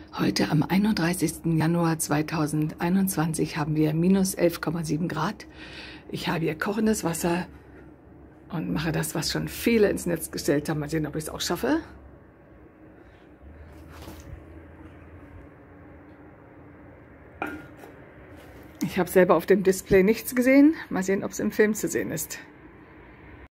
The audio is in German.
Heute am 31. Januar 2021 haben wir minus 11,7 Grad. Ich habe hier kochendes Wasser und mache das, was schon viele ins Netz gestellt haben. Mal sehen, ob ich es auch schaffe. Ich habe selber auf dem Display nichts gesehen. Mal sehen, ob es im Film zu sehen ist.